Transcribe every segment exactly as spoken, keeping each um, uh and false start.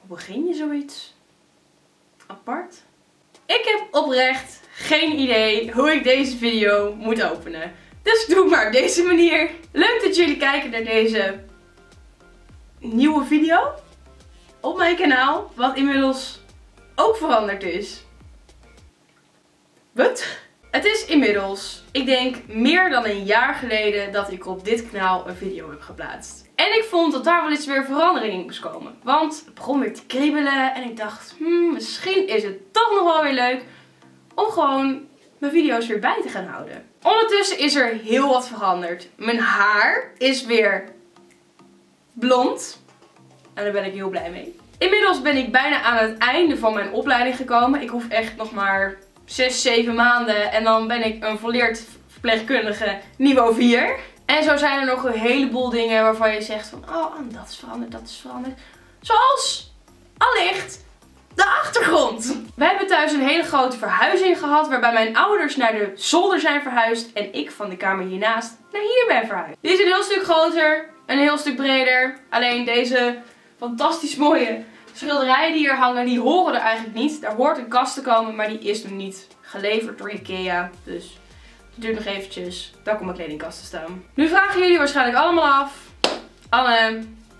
Hoe begin je zoiets apart? Ik heb oprecht geen idee hoe ik deze video moet openen. Dus ik doe het maar op deze manier. Leuk dat jullie kijken naar deze nieuwe video op mijn kanaal. Wat inmiddels ook veranderd is. Wat? Het is inmiddels, ik denk meer dan een jaar geleden dat ik op dit kanaal een video heb geplaatst. En ik vond dat daar wel eens weer verandering in moest komen. Want het begon weer te kriebelen en ik dacht, hmm, misschien is het toch nog wel weer leuk om gewoon mijn video's weer bij te gaan houden. Ondertussen is er heel wat veranderd. Mijn haar is weer blond. En daar ben ik heel blij mee. Inmiddels ben ik bijna aan het einde van mijn opleiding gekomen. Ik hoef echt nog maar zes, zeven maanden en dan ben ik een volleerd verpleegkundige niveau vier. En zo zijn er nog een heleboel dingen waarvan je zegt van, oh, dat is veranderd, dat is veranderd. Zoals, allicht, de achtergrond. We hebben thuis een hele grote verhuizing gehad, waarbij mijn ouders naar de zolder zijn verhuisd en ik van de kamer hiernaast naar hier ben verhuisd. Die is een heel stuk groter, een heel stuk breder. Alleen deze fantastisch mooie schilderijen die hier hangen, die horen er eigenlijk niet. Daar hoort een kast te komen, maar die is nog niet geleverd door Ikea. Dus het duurt nog eventjes. Daar komt mijn kledingkast te staan. Nu vragen jullie waarschijnlijk allemaal af. Anne,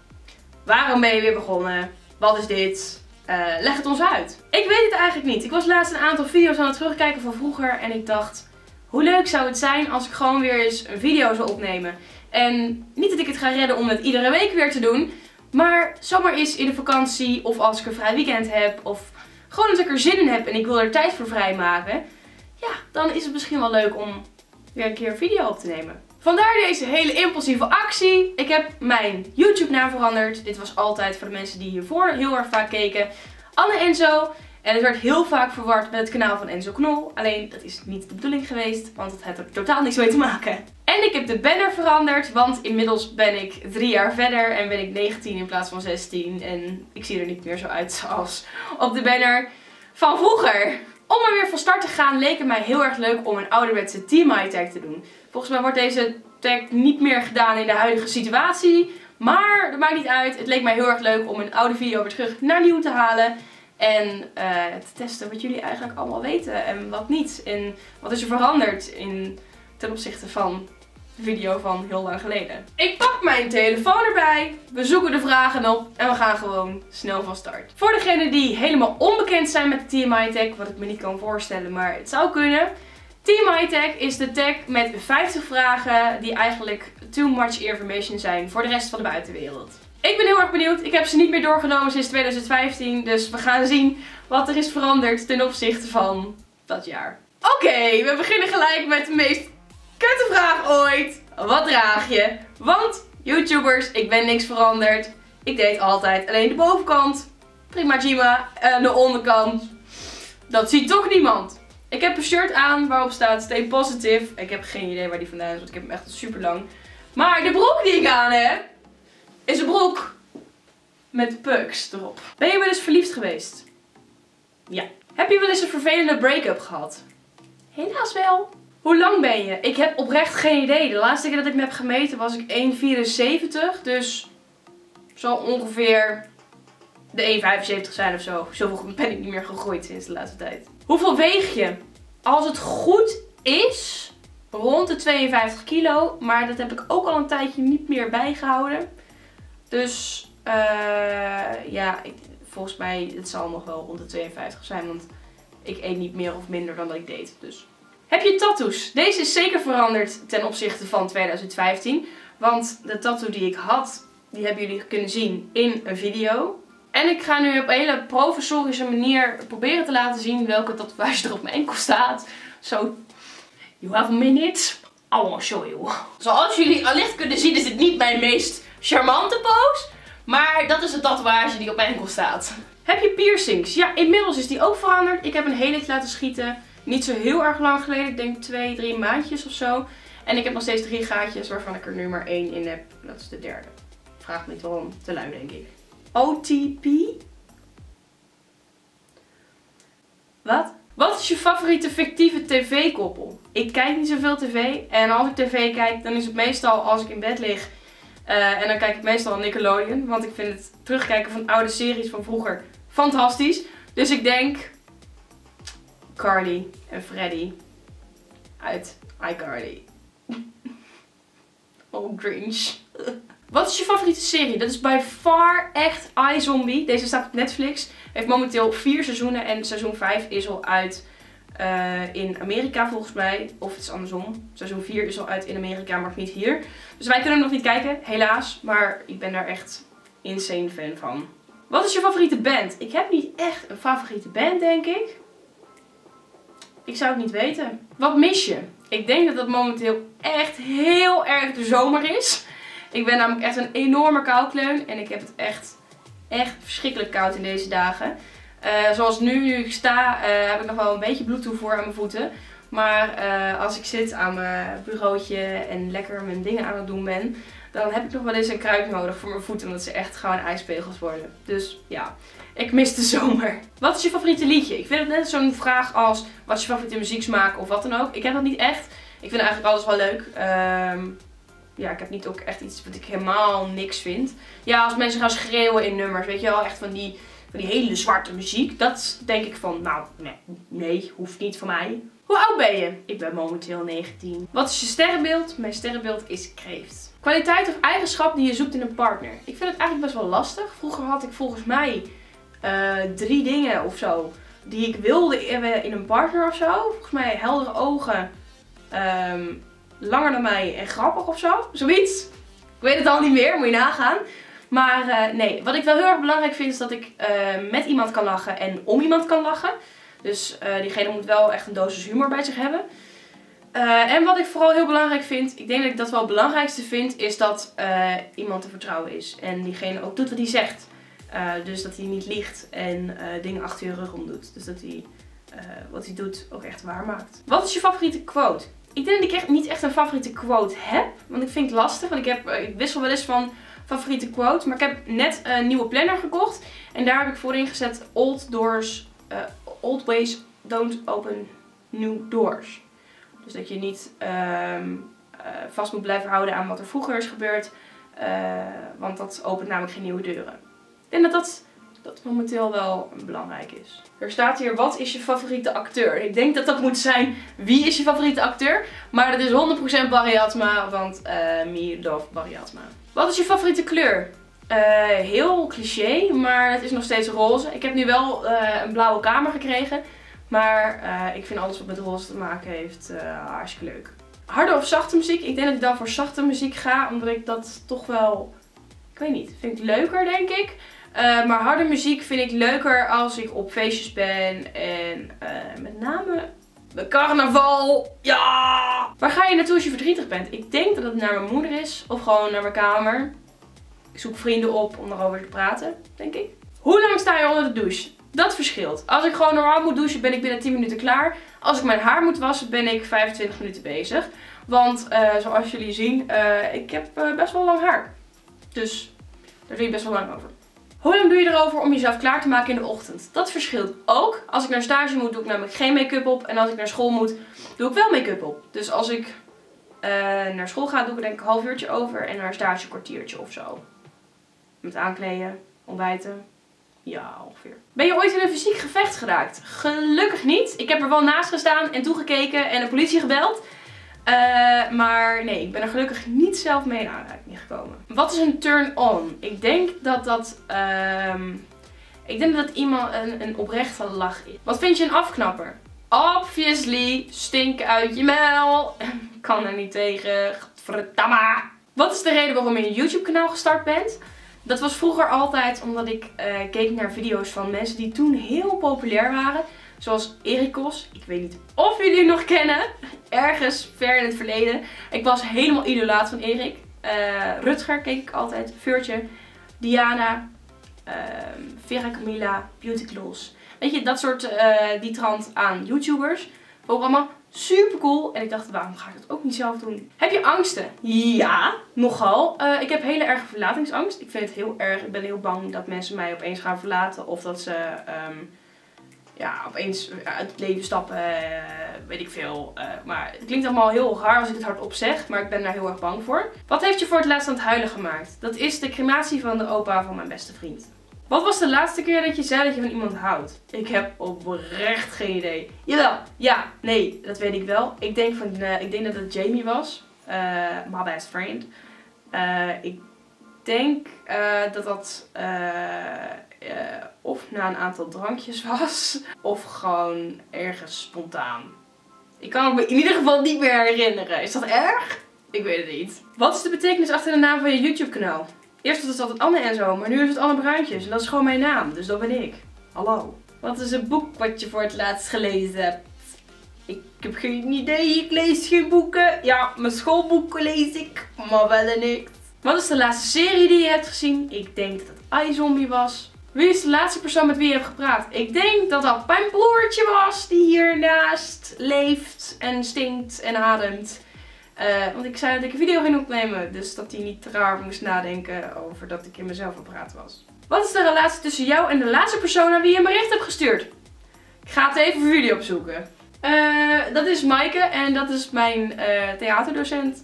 waarom ben je weer begonnen? Wat is dit? Uh, leg het ons uit. Ik weet het eigenlijk niet. Ik was laatst een aantal video's aan het terugkijken van vroeger. En ik dacht, hoe leuk zou het zijn als ik gewoon weer eens een video zou opnemen. En niet dat ik het ga redden om het iedere week weer te doen. Maar zomaar eens in de vakantie of als ik een vrij weekend heb. Of gewoon als ik er zin in heb en ik wil er tijd voor vrijmaken. Ja, dan is het misschien wel leuk om weer een keer een video op te nemen. Vandaar deze hele impulsieve actie. Ik heb mijn YouTube naam veranderd. Dit was altijd voor de mensen die hiervoor heel erg vaak keken Anne Enzo. En het werd heel vaak verward met het kanaal van Enzo Knol. Alleen dat is niet de bedoeling geweest, want het heeft er totaal niks mee te maken. En ik heb de banner veranderd, want inmiddels ben ik drie jaar verder en ben ik negentien in plaats van zestien. En ik zie er niet meer zo uit als op de banner van vroeger. Om er weer van start te gaan leek het mij heel erg leuk om een ouderwetse T M I tag te doen. Volgens mij wordt deze tag niet meer gedaan in de huidige situatie. Maar dat maakt niet uit. Het leek mij heel erg leuk om een oude video weer terug naar nieuw te halen. En uh, te testen wat jullie eigenlijk allemaal weten en wat niet. En wat is er veranderd in, ten opzichte van de video van heel lang geleden. Ik pak mijn telefoon erbij. We zoeken de vragen op. En we gaan gewoon snel van start. Voor degenen die helemaal onbekend zijn met de T M I tag. Wat ik me niet kan voorstellen, maar het zou kunnen. T M I tag is de tag met vijftig vragen die eigenlijk too much information zijn voor de rest van de buitenwereld. Ik ben heel erg benieuwd. Ik heb ze niet meer doorgenomen sinds twintig vijftien. Dus we gaan zien wat er is veranderd ten opzichte van dat jaar. Oké, okay, we beginnen gelijk met de meest kutte vraag ooit. Wat draag je? Want YouTubers, ik ben niks veranderd. Ik deed altijd alleen de bovenkant. Prima Jima. En de onderkant, dat ziet toch niemand. Ik heb een shirt aan waarop staat Stay Positive. Ik heb geen idee waar die vandaan is, want ik heb hem echt super lang. Maar de broek die ik aan heb, is een broek met pucks erop. Ben je wel eens verliefd geweest? Ja. Heb je wel eens een vervelende break-up gehad? Helaas wel. Hoe lang ben je? Ik heb oprecht geen idee. De laatste keer dat ik me heb gemeten was ik één komma vierenzeventig. Dus zal ongeveer de één komma vijfenzeventig zijn of zo. Zoveel ben ik niet meer gegroeid sinds de laatste tijd. Hoeveel weeg je? Als het goed is, rond de tweeënvijftig kilo. Maar dat heb ik ook al een tijdje niet meer bijgehouden. Dus uh, ja, ik, volgens mij het zal nog wel rond de tweeënvijftig zijn. Want ik eet niet meer of minder dan dat ik deed. Dus. Heb je tattoos? Deze is zeker veranderd ten opzichte van twintig vijftien. Want de tattoo die ik had, die hebben jullie kunnen zien in een video. En ik ga nu op een hele professorische manier proberen te laten zien welke tatoeage er op mijn enkel staat. So, you have a minute. I will show you. Zoals jullie allicht kunnen zien is dit niet mijn meest charmante pose. Maar dat is de tatoeage die op mijn enkel staat. Heb je piercings? Ja, inmiddels is die ook veranderd. Ik heb een helix laten schieten. Niet zo heel erg lang geleden. Ik denk twee, drie maandjes of zo. En ik heb nog steeds drie gaatjes waarvan ik er nu maar één in heb. Dat is de derde. Vraag me niet waarom. Te lui denk ik. O T P? Wat? Wat is je favoriete fictieve tv-koppel? Ik kijk niet zoveel tv. En als ik tv kijk, dan is het meestal als ik in bed lig Uh, en dan kijk ik meestal Nickelodeon. Want ik vind het terugkijken van oude series van vroeger fantastisch. Dus ik denk Carly en Freddy uit iCarly. Oh, Grinch. Wat is je favoriete serie? Dat is by far echt iZombie. Deze staat op Netflix. Heeft momenteel vier seizoenen en seizoen vijf is al uit uh, in Amerika volgens mij. Of het is andersom. Seizoen vier is al uit in Amerika, maar nog niet hier. Dus wij kunnen hem nog niet kijken, helaas. Maar ik ben daar echt insane fan van. Wat is je favoriete band? Ik heb niet echt een favoriete band, denk ik. Ik zou het niet weten. Wat mis je? Ik denk dat het momenteel echt heel erg de zomer is. Ik ben namelijk echt een enorme koukleun. En ik heb het echt, echt verschrikkelijk koud in deze dagen. Uh, zoals nu, nu ik sta, uh, heb ik nog wel een beetje bloedtoevoer aan mijn voeten. Maar uh, als ik zit aan mijn bureautje en lekker mijn dingen aan het doen ben, dan heb ik nog wel eens een kruik nodig voor mijn voeten. Omdat ze echt gewoon ijspegels worden. Dus ja, ik mis de zomer. Wat is je favoriete liedje? Ik vind het net zo'n vraag als, wat is je favoriete muzieksmaak of wat dan ook. Ik heb dat niet echt. Ik vind eigenlijk alles wel leuk. Um, Ja, ik heb niet ook echt iets wat ik helemaal niks vind. Ja, als mensen gaan schreeuwen in nummers, weet je wel, echt van die, van die hele zwarte muziek. Dat denk ik van, nou, nee, nee, hoeft niet van mij. Hoe oud ben je? Ik ben momenteel negentien. Wat is je sterrenbeeld? Mijn sterrenbeeld is kreeft. Kwaliteit of eigenschap die je zoekt in een partner? Ik vind het eigenlijk best wel lastig. Vroeger had ik volgens mij uh, drie dingen of zo die ik wilde in een partner of zo. Volgens mij heldere ogen, um, langer dan mij en grappig of zo. Zoiets. Ik weet het al niet meer, moet je nagaan. Maar uh, nee, wat ik wel heel erg belangrijk vind is dat ik uh, met iemand kan lachen en om iemand kan lachen. Dus uh, diegene moet wel echt een dosis humor bij zich hebben. Uh, en wat ik vooral heel belangrijk vind, ik denk dat ik dat wel het belangrijkste vind, is dat uh, iemand te vertrouwen is. En diegene ook doet wat hij zegt. Uh, dus dat hij niet liegt en uh, dingen achter je rug om doet. Dus dat hij uh, wat hij doet ook echt waar maakt. Wat is je favoriete quote? Ik denk dat ik echt niet echt een favoriete quote heb. Want ik vind het lastig. Want ik, heb, ik wissel wel eens van favoriete quote. Maar ik heb net een nieuwe planner gekocht. En daar heb ik voorin gezet old doors, uh, old ways don't open new doors. Dus dat je niet uh, uh, vast moet blijven houden aan wat er vroeger is gebeurd. Uh, want dat opent namelijk geen nieuwe deuren. Ik denk dat dat, dat momenteel wel belangrijk is. Er staat hier, wat is je favoriete acteur? Ik denk dat dat moet zijn, wie is je favoriete acteur? Maar dat is honderd procent Barry Atma, want uh, me love Barry Atma. Wat is je favoriete kleur? Uh, heel cliché, maar het is nog steeds roze. Ik heb nu wel uh, een blauwe kamer gekregen. Maar uh, ik vind alles wat met roze te maken heeft uh, hartstikke leuk. Harde of zachte muziek? Ik denk dat ik dan voor zachte muziek ga, omdat ik dat toch wel, ik weet niet, vind ik leuker denk ik. Uh, maar harde muziek vind ik leuker als ik op feestjes ben en uh, met name de carnaval. Ja! Waar ga je naartoe als je verdrietig bent? Ik denk dat het naar mijn moeder is of gewoon naar mijn kamer. Ik zoek vrienden op om erover te praten, denk ik. Hoe lang sta je onder de douche? Dat verschilt. Als ik gewoon normaal moet douchen ben ik binnen tien minuten klaar. Als ik mijn haar moet wassen ben ik vijfentwintig minuten bezig. Want uh, zoals jullie zien, uh, ik heb uh, best wel lang haar. Dus daar doe je best wel lang over. Hoe lang doe je erover om jezelf klaar te maken in de ochtend? Dat verschilt ook. Als ik naar stage moet doe ik namelijk geen make-up op. En als ik naar school moet doe ik wel make-up op. Dus als ik uh, naar school ga doe ik denk ik een half uurtje over. En naar stage een kwartiertje of zo. Met aankleden, ontbijten. Ja, ongeveer. Ben je ooit in een fysiek gevecht geraakt? Gelukkig niet. Ik heb er wel naast gestaan en toegekeken en de politie gebeld. Uh, maar nee, ik ben er gelukkig niet zelf mee in aanraking gekomen. Wat is een turn-on? Ik denk dat dat... Um, ik denk dat dat iemand een, een oprechte lach is. Wat vind je een afknapper? Obviously, stink uit je muil. Kan er niet tegen. Godverdamme. Wat is de reden waarom je een YouTube kanaal gestart bent? Dat was vroeger altijd omdat ik uh, keek naar video's van mensen die toen heel populair waren. Zoals Erikos. Ik weet niet of jullie hem nog kennen. Ergens ver in het verleden. Ik was helemaal idolaat van Erik. Uh, Rutger keek ik altijd. Veurtje. Diana. Uh, Vera Camilla. Beauty Gloss. Weet je, dat soort, uh, die trant aan YouTubers. Ook allemaal super cool. En ik dacht, waarom ga ik dat ook niet zelf doen? Heb je angsten? Ja, nogal. Uh, ik heb hele erge verlatingsangst. Ik vind het heel erg, ik ben heel bang dat mensen mij opeens gaan verlaten. Of dat ze... Um, ja, opeens uit het leven stappen, uh, weet ik veel. Uh, maar het klinkt allemaal heel raar als ik het hardop zeg, maar ik ben daar heel erg bang voor. Wat heeft je voor het laatst aan het huilen gemaakt? Dat is de crematie van de opa van mijn beste vriend. Wat was de laatste keer dat je zei dat je van iemand houdt? Ik heb oprecht geen idee. Jawel, ja, nee, dat weet ik wel. Ik denk, van, uh, ik denk dat het Jamie was, uh, my best friend. Uh, ik denk uh, dat dat uh, uh, of na een aantal drankjes was, of gewoon ergens spontaan. Ik kan het me in ieder geval niet meer herinneren. Is dat erg? Ik weet het niet. Wat is de betekenis achter de naam van je YouTube kanaal? Eerst was het altijd Anne en zo, maar nu is het Anne Bruintjes. En dat is gewoon mijn naam, dus dat ben ik. Hallo. Wat is een boek wat je voor het laatst gelezen hebt? Ik heb geen idee, ik lees geen boeken. Ja, mijn schoolboeken lees ik, maar wel en niks. Wat is de laatste serie die je hebt gezien? Ik denk dat het iZombie was. Wie is de laatste persoon met wie je hebt gepraat? Ik denk dat dat mijn broertje was die hiernaast leeft en stinkt en ademt. Uh, want ik zei dat ik een video ging opnemen, dus dat hij niet raar moest nadenken over dat ik in mezelf aan het praten was. Wat is de relatie tussen jou en de laatste persoon aan wie je een bericht hebt gestuurd? Ik ga het even voor jullie opzoeken. Uh, dat is Maaike en dat is mijn uh, theaterdocent.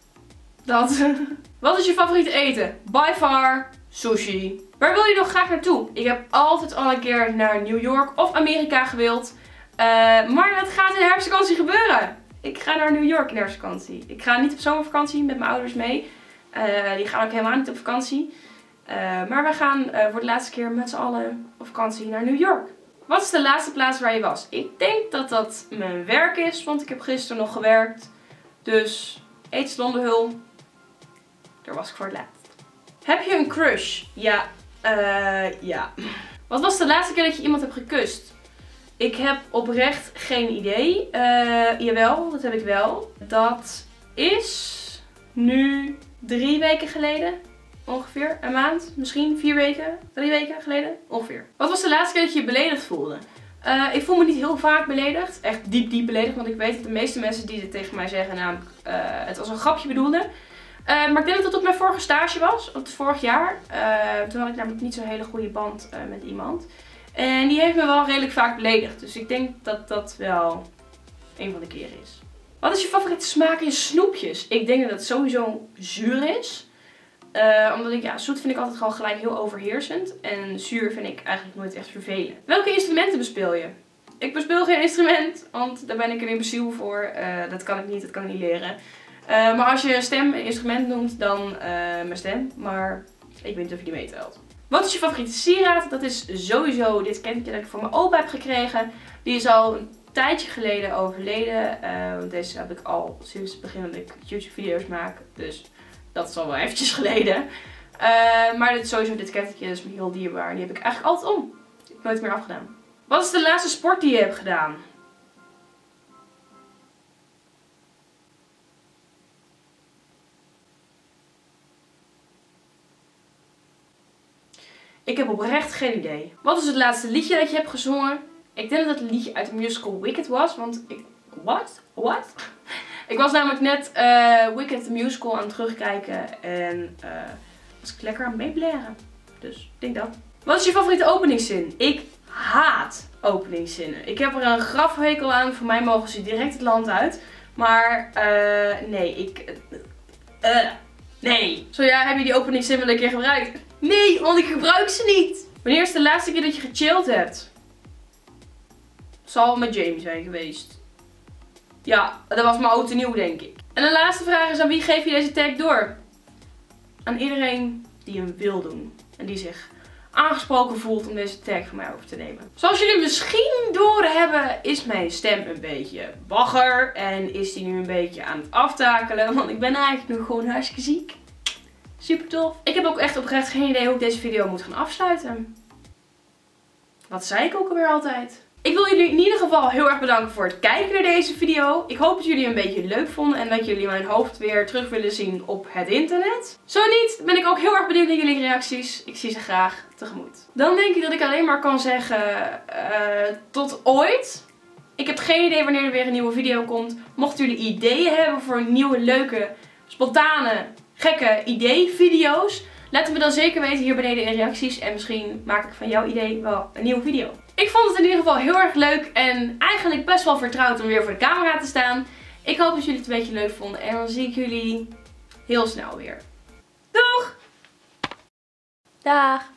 Dat. Wat is je favoriete eten? By far sushi. Waar wil je nog graag naartoe? Ik heb altijd al een keer naar New York of Amerika gewild. Uh, maar dat gaat in de herfstvakantie gebeuren. Ik ga naar New York in de herfstvakantie. Ik ga niet op zomervakantie met mijn ouders mee. Uh, die gaan ook helemaal niet op vakantie. Uh, maar we gaan uh, voor de laatste keer met z'n allen op vakantie naar New York. Wat is de laatste plaats waar je was? Ik denk dat dat mijn werk is, want ik heb gisteren nog gewerkt. Dus Eetslonderhul. Daar was ik voor het laatst. Heb je een crush? Ja. Uh, ja. Wat was de laatste keer dat je iemand hebt gekust? Ik heb oprecht geen idee. Uh, jawel, dat heb ik wel. Dat is nu drie weken geleden. Ongeveer. Een maand. Misschien vier weken. Drie weken geleden. Ongeveer. Wat was de laatste keer dat je je beledigd voelde? Uh, ik voel me niet heel vaak beledigd. Echt diep diep beledigd. Want ik weet dat de meeste mensen die dit tegen mij zeggen namelijk uh, het als een grapje bedoelden. Uh, maar ik denk dat het op mijn vorige stage was. Op het vorig jaar. Uh, toen had ik namelijk niet zo'n hele goede band uh, met iemand. En die heeft me wel redelijk vaak beledigd. Dus ik denk dat dat wel een van de keren is. Wat is je favoriete smaak in snoepjes? Ik denk dat het sowieso zuur is. Uh, omdat ik, ja, zoet vind ik altijd gewoon gelijk heel overheersend. En zuur vind ik eigenlijk nooit echt vervelend. Welke instrumenten bespeel je? Ik bespeel geen instrument, want daar ben ik een imbeciel voor. Uh, dat kan ik niet, dat kan ik niet leren. Uh, maar als je een stem een instrument noemt, dan uh, mijn stem. Maar ik weet niet of je die meetelt. Wat is je favoriete sieraad? Dat is sowieso dit kendje dat ik voor mijn opa heb gekregen. Die is al een tijdje geleden overleden. Uh, want deze heb ik al sinds het begin dat ik YouTube video's maak. Dus dat is al wel eventjes geleden. Uh, maar dit is sowieso dit kendje, dat is me heel dierbaar. Die heb ik eigenlijk altijd om. Die heb ik nooit meer afgedaan. Wat is de laatste sport die je hebt gedaan? Ik heb oprecht geen idee. Wat is het laatste liedje dat je hebt gezongen? Ik denk dat het een liedje uit de musical Wicked was. Want ik... What? What? Ik was namelijk net uh, Wicked the musical aan het terugkijken. En uh, was ik lekker aan het meeblaren. Dus ik denk dat. Wat is je favoriete openingszin? Ik haat openingszinnen. Ik heb er een grafhekel aan. Voor mij mogen ze direct het land uit. Maar uh, nee, ik... Uh, nee. Zo ja, heb je die openingszin wel een keer gebruikt? Nee, want ik gebruik ze niet. Wanneer is de laatste keer dat je gechilled hebt? Zal met Jamie zijn geweest. Ja, dat was mijn oud en nieuw, denk ik. En de laatste vraag is: aan wie geef je deze tag door? Aan iedereen die hem wil doen. En die zich aangesproken voelt om deze tag van mij over te nemen. Zoals jullie misschien doorhebben, is mijn stem een beetje bagger. En is die nu een beetje aan het aftakelen. Want ik ben eigenlijk nog gewoon hartstikke ziek. Super tof. Ik heb ook echt oprecht geen idee hoe ik deze video moet gaan afsluiten. Wat zei ik ook alweer altijd? Ik wil jullie in ieder geval heel erg bedanken voor het kijken naar deze video. Ik hoop dat jullie een beetje leuk vonden en dat jullie mijn hoofd weer terug willen zien op het internet. Zo niet, ben ik ook heel erg benieuwd naar jullie reacties. Ik zie ze graag tegemoet. Dan denk ik dat ik alleen maar kan zeggen uh, tot ooit. Ik heb geen idee wanneer er weer een nieuwe video komt. Mochten jullie ideeën hebben voor nieuwe, leuke, spontane, gekke idee-video's, laat het me dan zeker weten hier beneden in reacties. En misschien maak ik van jouw idee wel een nieuwe video. Ik vond het in ieder geval heel erg leuk en eigenlijk best wel vertrouwd om weer voor de camera te staan. Ik hoop dat jullie het een beetje leuk vonden en dan zie ik jullie heel snel weer. Doeg! Dag!